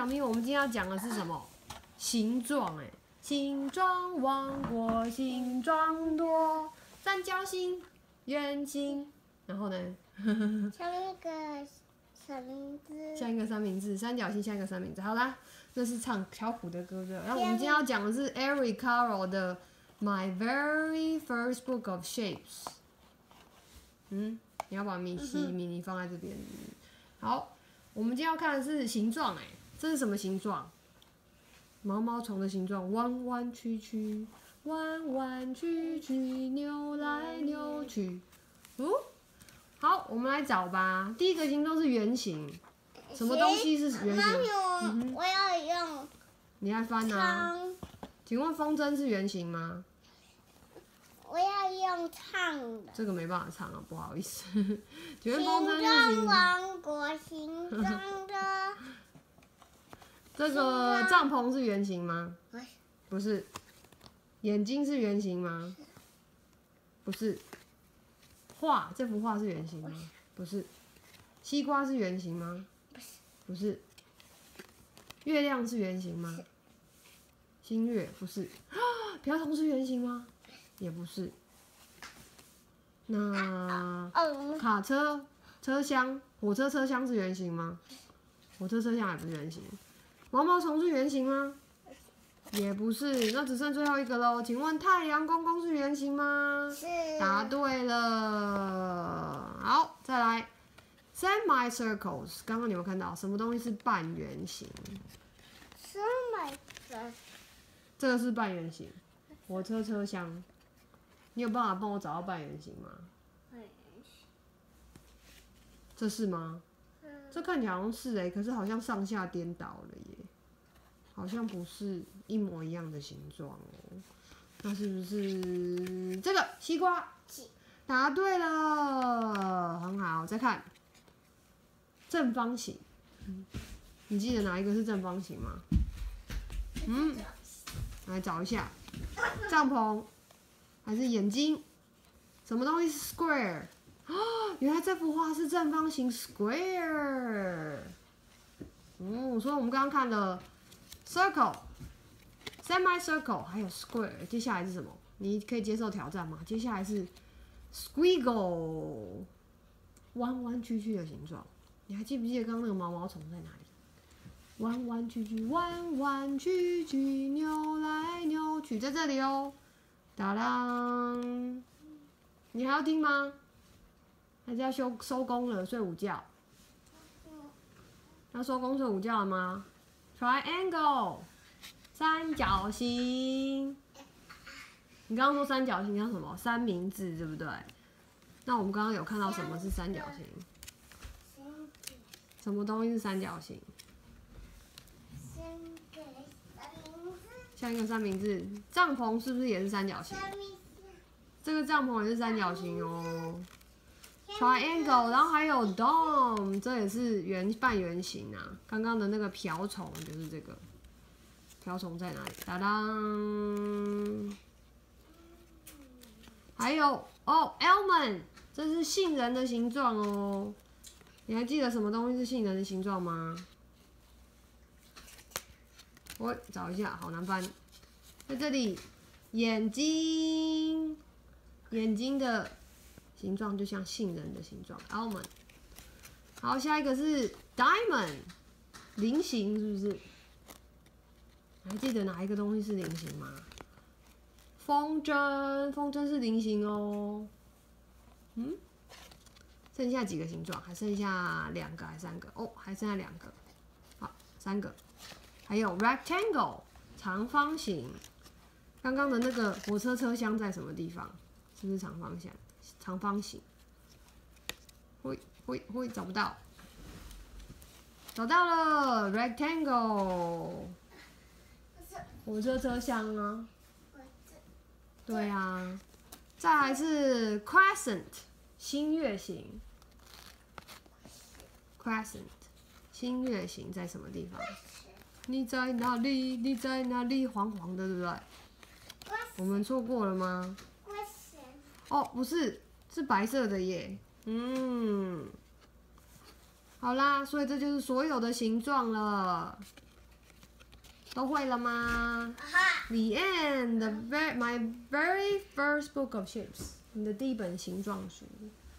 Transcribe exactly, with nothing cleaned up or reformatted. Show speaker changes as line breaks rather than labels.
小咪，我们今天要讲的是什么？形状哎，形状王国形状多，三角形、圆形，然后呢？
像那个三明治。
像一个三明治，三角形像一个三明治。好啦，这是唱巧虎的歌对。然后我们今天要讲的是 Eric Carle 的 My Very First Book of Shapes。嗯，你要把米奇、米妮放在这边。好，我们今天要看的是形状哎，这是什么形状？毛毛虫的形状，弯弯曲曲，弯弯曲曲，扭来扭去。哦，好，我们来找吧。第一个形状是圆形，什么东西是圆形？
嗯、我要用。
你来翻啊。请问风筝是圆形吗？
我要用唱的。
这个没办法唱啊，不好意思。请问风筝是
形
形？
状王国形状的。
这个帐篷是圆形吗？不是。眼睛是圆形吗？不是。画这幅画是圆形吗？不是。西瓜是圆形吗？
不是。
不是。月亮是圆形吗？新月不是。瓢虫是圆形吗？也不是。那卡车车厢、火车车厢是圆形吗？火车车厢也不是圆形。毛毛虫是圆形吗？也不是。那只剩最后一个喽。请问太阳公公是圆形吗？
是。
答对了。好，再来 semicircles。刚刚你有看到什么东西是半圆形
？semicircles。
这个是半圆形。火车车厢。你有办法帮我找到半圆形吗？
半圆形。
这是吗？嗯、这看起来好像是哎、欸，可是好像上下颠倒了耶，好像不是一模一样的形状哦。那是不是这个西瓜？答对了，很好。再看正方形，你记得哪一个是正方形吗？嗯，来找一下，帐篷。还是眼睛？什么东西是 square？ 哦，原来这幅画是正方形 square。嗯，所以我们刚刚看了 circle、semicircle 还有 square， 接下来是什么？你可以接受挑战吗？接下来是 squiggle， 弯弯曲曲的形状。你还记不记得刚刚那个毛毛虫在哪里？弯弯曲曲，弯弯曲曲，扭来扭去，在这里哦。哒啦，你还要听吗？还是要收收工了，睡午觉？要收工睡午觉了吗 ？Triangle， 三角形。你刚刚说三角形叫什么？三明治，对不对？那我们刚刚有看到什么是三角形？什么东西是三角形？像一个三明治，帐篷是不是也是三角形？这个帐篷也是三角形哦。Triangle， 然后还有 dome， 这也是圆半圆形啊。刚刚的那个瓢虫就是这个。瓢虫在哪里？哒当。还有哦 ，almond， 这是杏仁的形状哦。你还记得什么东西是杏仁的形状吗？我找一下，好难翻。在这里，眼睛，眼睛的形状就像杏仁的形状 ，almond。好，下一个是 diamond， 菱形是不是？还记得哪一个东西是菱形吗？风筝，风筝是菱形哦。嗯，剩下几个形状？还剩下两个还是三个？哦，还剩下两个。好，三个。还有 rectangle 长方形，刚刚的那个火车车厢在什么地方？是不是长方形？长方形？会会会找不到，找到了 rectangle 火车车厢啊。对啊，再来是 crescent 新月形 ，crescent 新月形在什么地方？你在哪里？你在哪里？黄黄的，对不对？我们错过了吗？哦，不是，是白色的耶。嗯，好啦，所以这就是所有的形状了。 都会了吗
哈，
？The end, the very my very first book of shapes， 你的第一本形状书。